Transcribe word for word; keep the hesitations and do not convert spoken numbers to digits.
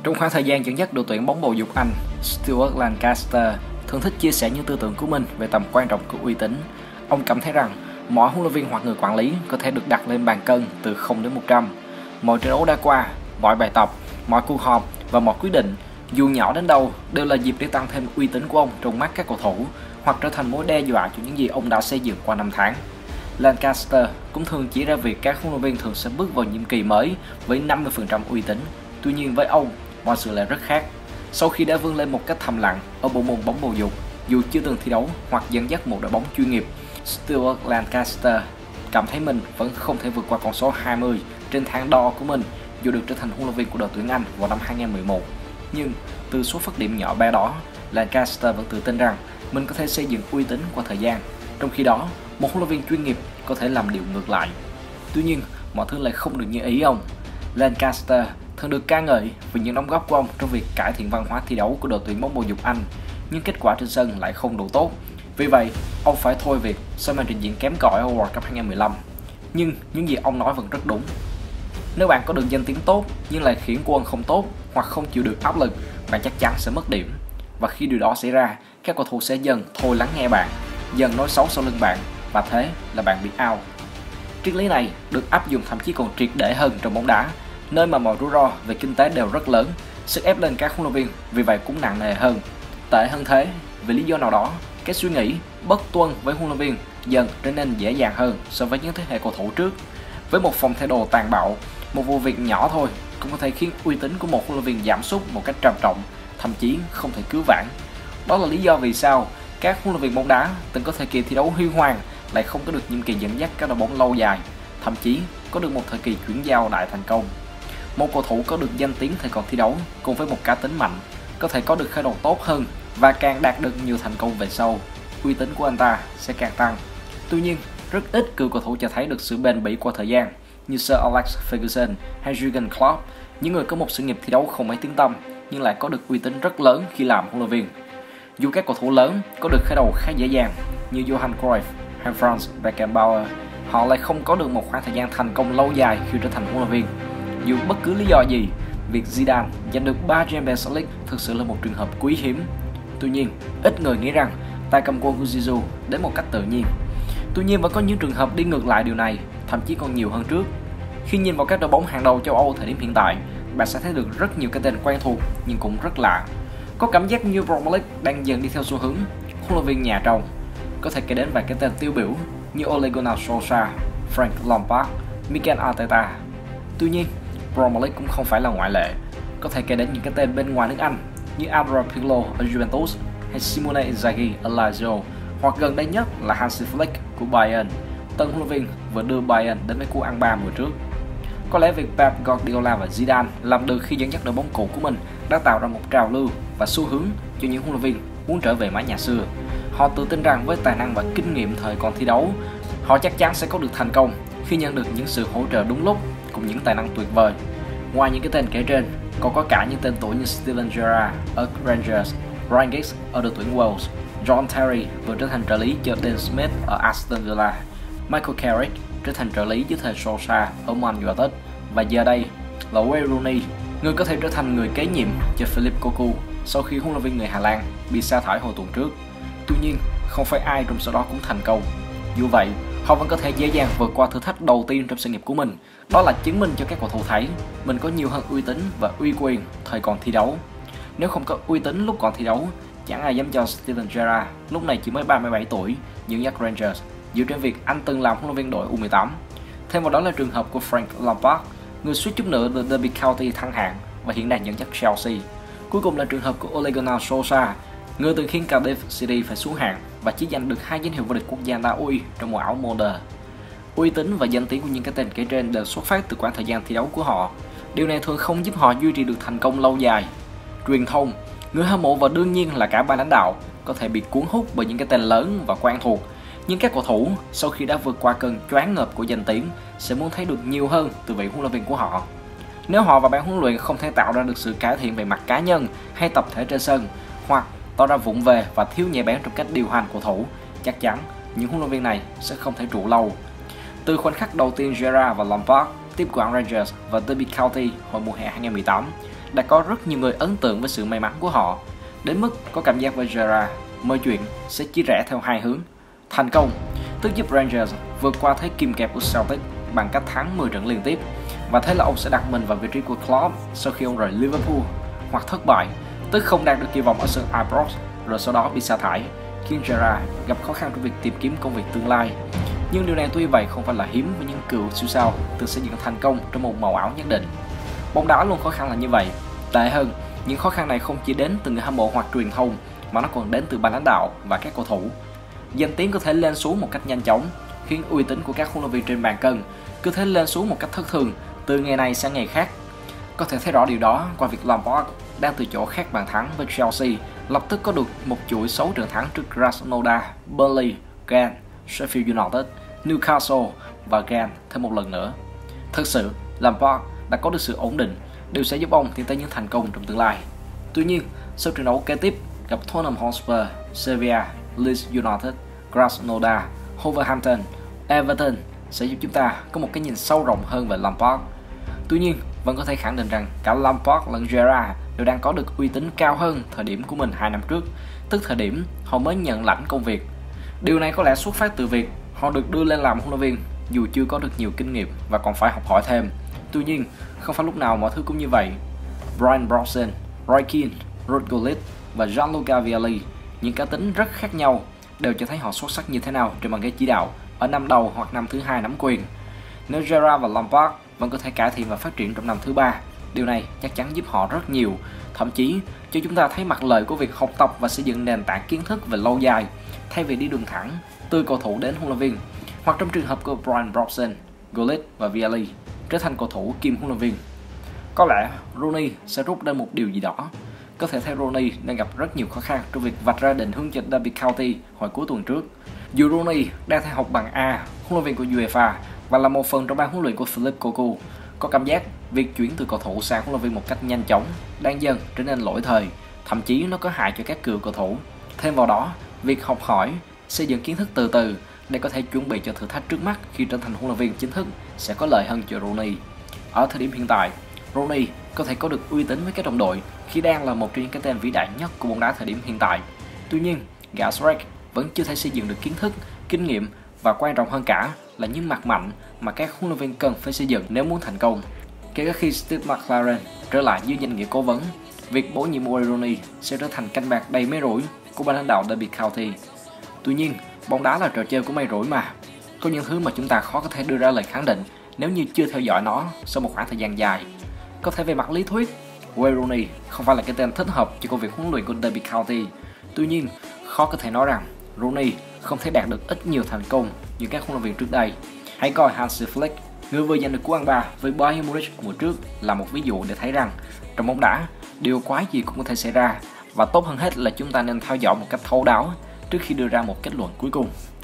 Trong khoảng thời gian dẫn dắt đội tuyển bóng bầu dục Anh, Stuart Lancaster thường thích chia sẻ những tư tưởng của mình về tầm quan trọng của uy tín. Ông cảm thấy rằng mọi huấn luyện viên hoặc người quản lý có thể được đặt lên bàn cân từ không đến một trăm. Mọi trận đấu đã qua, mọi bài tập, mọi cuộc họp và mọi quyết định, dù nhỏ đến đâu, đều là dịp để tăng thêm uy tín của ông trong mắt các cầu thủ hoặc trở thành mối đe dọa cho những gì ông đã xây dựng qua năm tháng. Lancaster cũng thường chỉ ra việc các huấn luyện viên thường sẽ bước vào nhiệm kỳ mới với năm mươi phần trăm uy tín. Tuy nhiên với ông, mọi sự lại rất khác. Sau khi đã vươn lên một cách thầm lặng ở bộ môn bóng bầu dục, dù chưa từng thi đấu hoặc dẫn dắt một đội bóng chuyên nghiệp, Stuart Lancaster cảm thấy mình vẫn không thể vượt qua con số hai mươi trên thang đo của mình dù được trở thành huấn luyện viên của đội tuyển Anh vào năm hai nghìn không trăm mười một. Nhưng từ số phận điểm nhỏ bé đó, Lancaster vẫn tự tin rằng mình có thể xây dựng uy tín qua thời gian. Trong khi đó, một huấn luyện viên chuyên nghiệp có thể làm điều ngược lại. Tuy nhiên, mọi thứ lại không được như ý ông. Lancaster thường được ca ngợi vì những đóng góp của ông trong việc cải thiện văn hóa thi đấu của đội tuyển bóng bầu dục Anh, nhưng kết quả trên sân lại không đủ tốt. Vì vậy, ông phải thôi việc sau màn trình diễn kém cỏi ở World Cup hai nghìn không trăm mười lăm. Nhưng những gì ông nói vẫn rất đúng. Nếu bạn có được danh tiếng tốt nhưng lại khiển quân không tốt hoặc không chịu được áp lực, bạn chắc chắn sẽ mất điểm. Và khi điều đó xảy ra, các cầu thủ sẽ dần thôi lắng nghe bạn, dần nói xấu sau lưng bạn, và thế là bạn bị out. Triết lý này được áp dụng thậm chí còn triệt để hơn trong bóng đá, nơi mà mọi rủi ro về kinh tế đều rất lớn, sức ép lên các huấn luyện viên vì vậy cũng nặng nề hơn. Tệ hơn thế, vì lý do nào đó, cái suy nghĩ bất tuân với huấn luyện viên dần trở nên dễ dàng hơn so với những thế hệ cầu thủ trước. Với một phòng thay đồ tàn bạo, một vụ việc nhỏ thôi cũng có thể khiến uy tín của một huấn luyện viên giảm sút một cách trầm trọng, thậm chí không thể cứu vãn. Đó là lý do vì sao các huấn luyện viên bóng đá từng có thời kỳ thi đấu huy hoàng lại không có được nhiệm kỳ dẫn dắt các đội bóng lâu dài, thậm chí có được một thời kỳ chuyển giao đại thành công. Một cầu thủ có được danh tiếng thời còn thi đấu cùng với một cá tính mạnh, có thể có được khởi đầu tốt hơn và càng đạt được nhiều thành công về sau, uy tín của anh ta sẽ càng tăng. Tuy nhiên, rất ít cựu cầu thủ cho thấy được sự bền bỉ qua thời gian, như Sir Alex Ferguson hay Jurgen Klopp, những người có một sự nghiệp thi đấu không mấy tiếng tăm nhưng lại có được uy tín rất lớn khi làm huấn luyện viên. Dù các cầu thủ lớn có được khởi đầu khá dễ dàng như Johan Cruyff hay Franz Beckenbauer, họ lại không có được một khoảng thời gian thành công lâu dài khi trở thành huấn luyện viên. Dù bất cứ lý do gì, việc Zidane giành được ba Champions League thực sự là một trường hợp quý hiếm. Tuy nhiên, ít người nghĩ rằng tay cầm quân của Zizou đến một cách tự nhiên. Tuy nhiên vẫn có những trường hợp đi ngược lại điều này, thậm chí còn nhiều hơn trước. Khi nhìn vào các đội bóng hàng đầu châu Âu thời điểm hiện tại, bạn sẽ thấy được rất nhiều cái tên quen thuộc nhưng cũng rất lạ. Có cảm giác như Premier League đang dần đi theo xu hướng huấn luyện viên nhà trồng. Có thể kể đến vài cái tên tiêu biểu như Ole Gunnar Solskjaer, Frank Lampard, Mikel Arteta. Tuy nhiên, Premier League cũng không phải là ngoại lệ. Có thể kể đến những cái tên bên ngoài nước Anh như Andrea Pirlo ở Juventus hay Simone Inzaghi ở Lazio, hoặc gần đây nhất là Hansi Flick của Bayern, tân huấn luyện viên vừa đưa Bayern đến với cú ăn ba mùa trước. Có lẽ việc Pep Guardiola và Zidane làm được khi dẫn dắt đội bóng cũ của mình đã tạo ra một trào lưu và xu hướng cho những huấn luyện viên muốn trở về mái nhà xưa. Họ tự tin rằng với tài năng và kinh nghiệm thời còn thi đấu, họ chắc chắn sẽ có được thành công khi nhận được những sự hỗ trợ đúng lúc cùng những tài năng tuyệt vời. Ngoài những cái tên kể trên, còn có cả những tên tuổi như Steven Gerrard ở Rangers, Ryan Giggs ở đội tuyển Wales, John Terry vừa trở thành trợ lý cho Dean Smith ở Aston Villa, Michael Carrick trở thành trợ lý dưới thời Solskjaer ở Man United, và giờ đây là Wayne Rooney, người có thể trở thành người kế nhiệm cho Philippe Cocu sau khi huấn luyện viên người Hà Lan bị sa thải hồi tuần trước. Tuy nhiên, không phải ai trong số đó cũng thành công. Dù vậy, họ vẫn có thể dễ dàng vượt qua thử thách đầu tiên trong sự nghiệp của mình. Đó là chứng minh cho các cầu thủ thấy mình có nhiều hơn uy tín và uy quyền thời còn thi đấu. Nếu không có uy tín lúc còn thi đấu, chẳng ai dám cho Steven Gerrard, lúc này chỉ mới ba mươi bảy tuổi, dẫn dắt Rangers, dựa trên việc anh từng làm huấn luyện viên đội U mười tám. Thêm vào đó là trường hợp của Frank Lampard, người suýt chút nữa được Derby County thăng hạng và hiện đang dẫn dắt Chelsea. Cuối cùng là trường hợp của Ole Gunnar Solskjaer, người từng khiến Cardiff City phải xuống hạng và chỉ giành được hai danh hiệu vô địch quốc gia Na Uy trong mùa áo Molde. Uy tín và danh tiếng của những cái tên kể trên đều xuất phát từ quãng thời gian thi đấu của họ. Điều này thường không giúp họ duy trì được thành công lâu dài. Truyền thông, người hâm mộ và đương nhiên là cả ban lãnh đạo có thể bị cuốn hút bởi những cái tên lớn và quen thuộc. Nhưng các cầu thủ sau khi đã vượt qua cơn choáng ngợp của danh tiếng sẽ muốn thấy được nhiều hơn từ vị huấn luyện viên của họ. Nếu họ và ban huấn luyện không thể tạo ra được sự cải thiện về mặt cá nhân hay tập thể trên sân, hoặc tỏ ra vụng về và thiếu nhạy bén trong cách điều hành cầu thủ, chắc chắn những huấn luyện viên này sẽ không thể trụ lâu. Từ khoảnh khắc đầu tiên Gerrard và Lampard tiếp quản Rangers và Derby County hồi mùa hè hai nghìn không trăm mười tám, đã có rất nhiều người ấn tượng với sự may mắn của họ, đến mức có cảm giác với Gerrard mọi chuyện sẽ chia rẽ theo hai hướng. Thành công tức giúp Rangers vượt qua thế kim kẹp của Celtic bằng cách thắng mười trận liên tiếp, và thế là ông sẽ đặt mình vào vị trí của Klopp sau khi ông rời Liverpool. Hoặc thất bại tức không đạt được kỳ vọng ở sân Ibrox rồi sau đó bị sa thải, khiến Gerrard gặp khó khăn trong việc tìm kiếm công việc tương lai. Nhưng điều này tuy vậy không phải là hiếm với những cựu siêu sao từng xây dựng thành công trong một màu áo nhất định. Bóng đá luôn khó khăn là như vậy. Tệ hơn, những khó khăn này không chỉ đến từ người hâm mộ hoặc truyền thông, mà nó còn đến từ ban lãnh đạo và các cầu thủ. Danh tiếng có thể lên xuống một cách nhanh chóng, khiến uy tín của các huấn luyện viên trên bàn cân cứ thế lên xuống một cách thất thường từ ngày này sang ngày khác. Có thể thấy rõ điều đó qua việc Lampard đang từ chỗ khác bàn thắng với Chelsea lập tức có được một chuỗi số trận thắng trước Krasnodar, Burnley, Genk, Sheffield United, Newcastle và Genk thêm một lần nữa. Thực sự, Lampard đã có được sự ổn định, điều sẽ giúp ông tiến tới những thành công trong tương lai. Tuy nhiên, sau trận đấu kế tiếp gặp Tottenham Hotspur, Sevilla, Leeds United, Krasnodar, Wolverhampton, Everton sẽ giúp chúng ta có một cái nhìn sâu rộng hơn về Lampard. Tuy nhiên, vẫn có thể khẳng định rằng cả Lampard lẫn Gerrard đều đang có được uy tín cao hơn thời điểm của mình hai năm trước, tức thời điểm họ mới nhận lãnh công việc. Điều này có lẽ xuất phát từ việc họ được đưa lên làm huấn luyện viên dù chưa có được nhiều kinh nghiệm và còn phải học hỏi thêm. Tuy nhiên, không phải lúc nào mọi thứ cũng như vậy. Brian Brobson, Roy Keane, Ruud Gullit và Gianluca Vialli, những cá tính rất khác nhau, đều cho thấy họ xuất sắc như thế nào trên bàn ghế chỉ đạo ở năm đầu hoặc năm thứ hai nắm quyền. Nếu Gerrard và Lampard vẫn có thể cải thiện và phát triển trong năm thứ ba, điều này chắc chắn giúp họ rất nhiều, thậm chí cho chúng ta thấy mặt lợi của việc học tập và xây dựng nền tảng kiến thức về lâu dài, thay vì đi đường thẳng từ cầu thủ đến huấn luyện viên, hoặc trong trường hợp của Brian Brobson, Gullit và Vialli trở thành cầu thủ kiêm huấn luyện viên. Có lẽ Rooney sẽ rút ra một điều gì đó. Có thể thấy Rooney đang gặp rất nhiều khó khăn trong việc vạch ra định hướng cho Derby County hồi cuối tuần trước. Dù Rooney đang theo học bằng A, huấn luyện viên của UEFA, và là một phần trong ban huấn luyện của Philippe Cocu, có cảm giác việc chuyển từ cầu thủ sang huấn luyện viên một cách nhanh chóng đang dần trở nên lỗi thời, thậm chí nó có hại cho các cựu cầu thủ. Thêm vào đó, việc học hỏi, xây dựng kiến thức từ từ để có thể chuẩn bị cho thử thách trước mắt khi trở thành huấn luyện viên chính thức sẽ có lợi hơn cho Rooney. Ở thời điểm hiện tại, Rooney có thể có được uy tín với các đồng đội khi đang là một trong những cái tên vĩ đại nhất của bóng đá thời điểm hiện tại. Tuy nhiên, gã Shrek vẫn chưa thể xây dựng được kiến thức, kinh nghiệm và quan trọng hơn cả là những mặt mạnh mà các huấn luyện viên cần phải xây dựng nếu muốn thành công. Kể cả khi Steve McLaren trở lại dưới danh nghĩa cố vấn, việc bổ nhiệm Wayne Rooney sẽ trở thành canh bạc đầy mê rủi của ban lãnh đạo Derby County. Tuy nhiên, bóng đá là trò chơi của may rủi mà. Có những thứ mà chúng ta khó có thể đưa ra lời khẳng định nếu như chưa theo dõi nó sau một khoảng thời gian dài. Có thể về mặt lý thuyết, Wayne Rooney không phải là cái tên thích hợp cho công việc huấn luyện của Derby County. Tuy nhiên, khó có thể nói rằng Rooney không thể đạt được ít nhiều thành công như các huấn luyện viên trước đây. Hãy coi Hansi Flick, người vừa giành được cú ăn ba với Bayern Munich mùa trước, là một ví dụ để thấy rằng trong bóng đá, điều quái gì cũng có thể xảy ra, và tốt hơn hết là chúng ta nên theo dõi một cách thấu đáo trước khi đưa ra một kết luận cuối cùng.